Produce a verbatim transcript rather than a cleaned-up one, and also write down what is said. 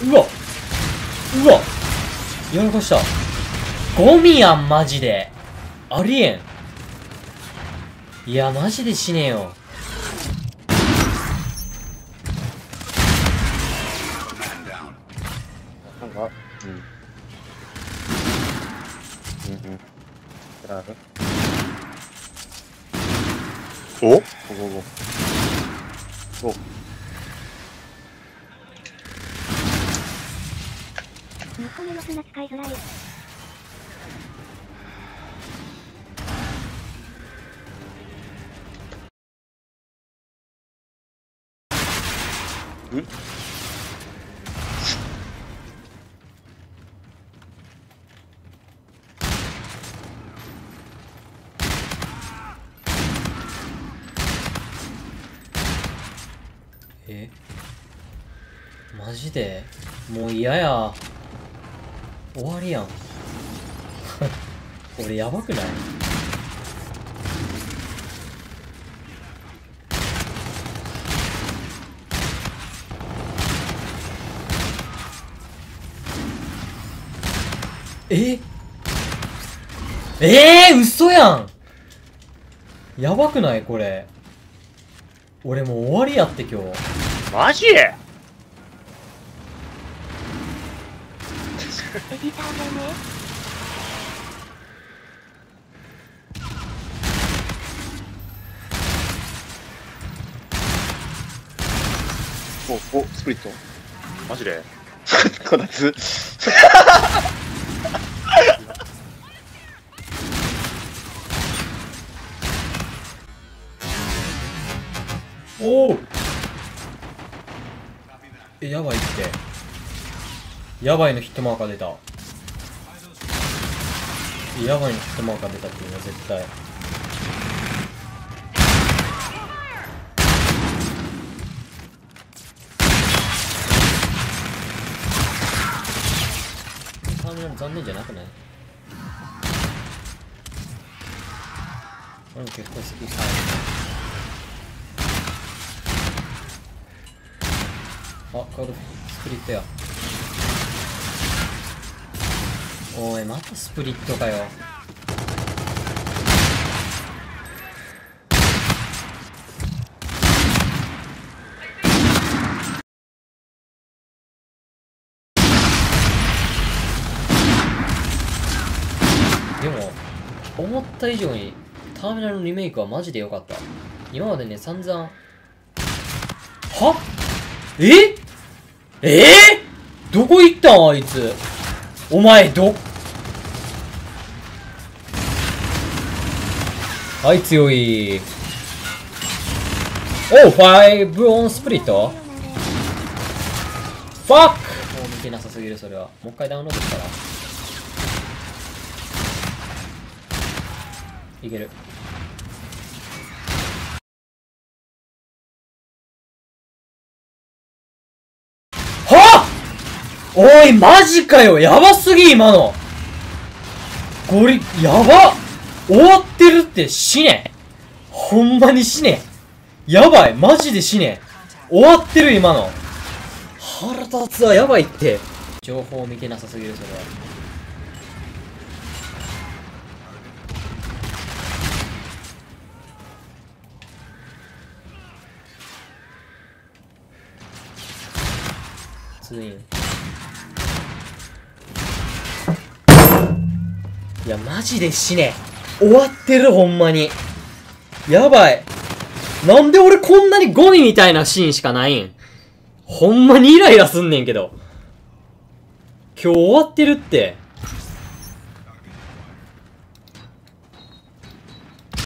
うわうわやらかした。ゴミやん、マジで。ありえん。いや、マジで死ねよ。 なんか、うん。うんうん。これある？お？おおお。お。 にこめの砂使いづらい。 ん？ えマジでもう嫌や。終わりやん。俺やばくない？ええー、嘘やん。やばくないこれ。俺もう終わりやって今日。 マジ？ エディターじゃね？ お、お、スプリット。マジで？こたつ。 おお。え、やばいって。やばいのヒットマーカー出た。やばいのヒットマーカー出たっていうのは絶対。ターミナル残念じゃなくない？俺も結構好き。あ、カードスプリットや。おい、またスプリットかよ。でも、思った以上にターミナルのリメイクはマジで良かった。今までね、散々。は？ええー、どこ行ったんあいつ。お前、ど、はい、強い。おう、ファイブオンスプリット？ファック！もう見てなさすぎる、それは。もう一回ダウンロードしたら。いける。はっ！おい、マジかよ！やばすぎ、今の！ゴリ、やば！終わってるって、死ね！ほんまに死ね！やばい！マジで死ね！終わってる、今の！腹立つわ、やばいって。情報を見てなさすぎる、それは。ツイン。いや、マジで死ね。終わってる、ほんまに。やばい。なんで俺こんなにゴミみたいなシーンしかないん？ほんまにイライラすんねんけど。今日終わってるって。